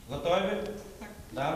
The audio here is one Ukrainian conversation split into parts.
Готові? Так. Да.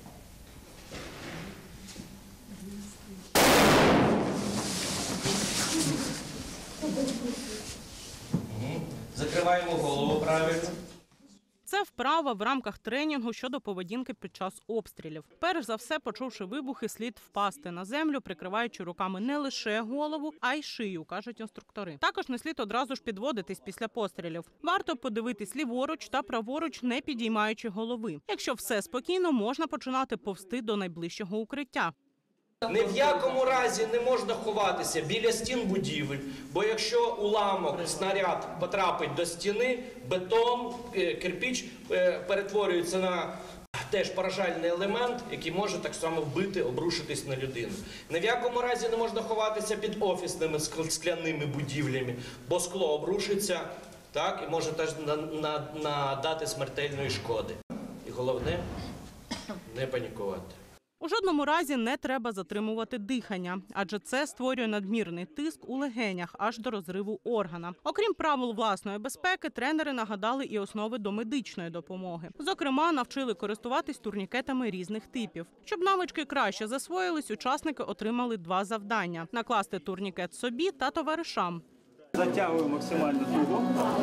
Закриваємо голову правильно. Це вправа в рамках тренінгу щодо поведінки під час обстрілів. Перш за все, почувши вибухи, слід впасти на землю, прикриваючи руками не лише голову, а й шию, кажуть інструктори. Також не слід одразу ж підводитись після пострілів. Варто подивитись ліворуч та праворуч, не підіймаючи голови. Якщо все спокійно, можна починати повзти до найближчого укриття. Ні в якому разі не можна ховатися біля стін будівель, бо якщо уламок, снаряд потрапить до стіни, бетон, кирпіч перетворюється на теж поражальний елемент, який може так само вбити, обрушитись на людину. Ні в якому разі не можна ховатися під офісними скляними будівлями, бо скло обрушиться, так, і може теж надати смертельної шкоди. І головне – не панікувати. У жодному разі не треба затримувати дихання, адже це створює надмірний тиск у легенях аж до розриву органа. Окрім правил власної безпеки, тренери нагадали і основи домедичної допомоги. Зокрема, навчили користуватись турнікетами різних типів. Щоб навички краще засвоїлись, учасники отримали 2 завдання – накласти турнікет собі та товаришам. Затягуємо максимально туго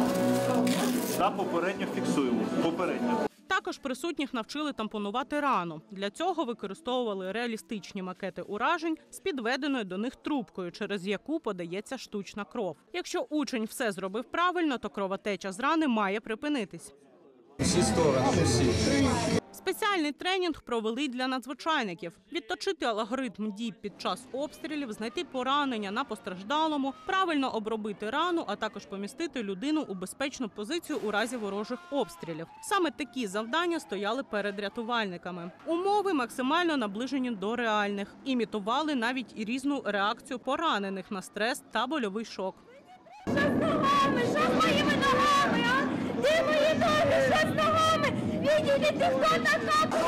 та попередньо фіксуємо. Також присутніх навчили тампонувати рану. Для цього використовували реалістичні макети уражень з підведеною до них трубкою, через яку подається штучна кров. Якщо учень все зробив правильно, то кровотеча з рани має припинитись. Всі сторони, всі. Спеціальний тренінг провели для надзвичайників. Відточити алгоритм дій під час обстрілів, знайти поранення на постраждалому, правильно обробити рану, а також помістити людину у безпечну позицію у разі ворожих обстрілів. Саме такі завдання стояли перед рятувальниками. Умови максимально наближені до реальних. Імітували навіть і різну реакцію поранених на стрес та больовий шок. Що з ногами? Що з моїми ногами, а? Де мої ноги? Що з ногами? Відійдіть, хто така?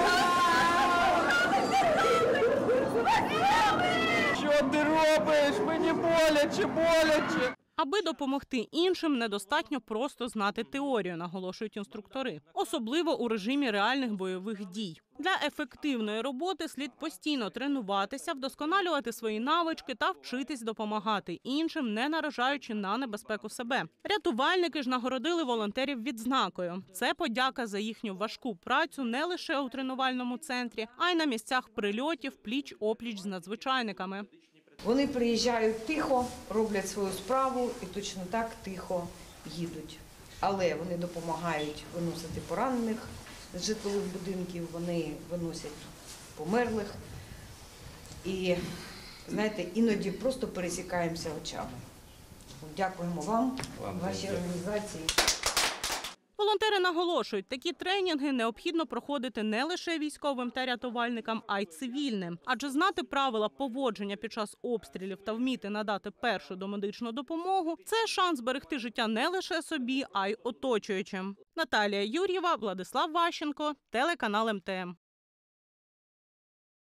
Що ти робиш? Мені боляче. Аби допомогти іншим, недостатньо просто знати теорію, наголошують інструктори. Особливо у режимі реальних бойових дій. Для ефективної роботи слід постійно тренуватися, вдосконалювати свої навички та вчитись допомагати іншим, не наражаючи на небезпеку себе. Рятувальники ж нагородили волонтерів відзнакою. Це подяка за їхню важку працю не лише у тренувальному центрі, а й на місцях прильотів пліч-опліч з надзвичайниками. Вони приїжджають тихо, роблять свою справу і точно так тихо їдуть. Але вони допомагають виносити поранених з житлових будинків, вони виносять померлих. І, знаєте, іноді просто пересікаємося очами. Дякуємо вам, вашій організації. Волонтери наголошують, такі тренінги необхідно проходити не лише військовим та рятувальникам, а й цивільним. Адже знати правила поводження під час обстрілів та вміти надати першу домедичну допомогу – це шанс зберегти життя не лише собі, а й оточуючим. Наталія Юр'єва, Владислав Ващенко, телеканал МТМ.